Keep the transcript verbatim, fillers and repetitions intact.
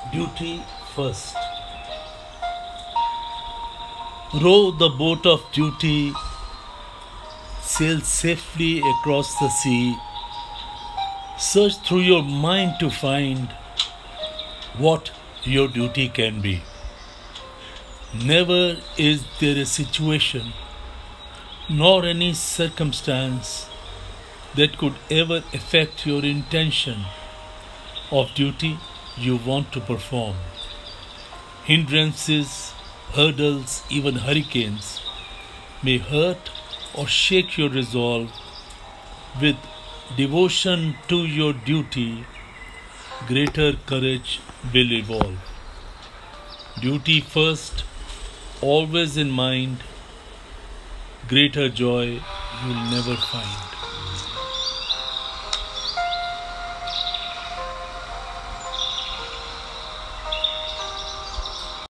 Duty first. Row the boat of duty, sail safely across the sea. Search through your mind to find what your duty can be. Never is there a situation nor any circumstance that could ever affect your intention of duty you want to perform. Hindrances, hurdles, even hurricanes may hurt or shake your resolve. With devotion to your duty, greater courage will evolve. Duty first, always in mind, greater joy you'll never find.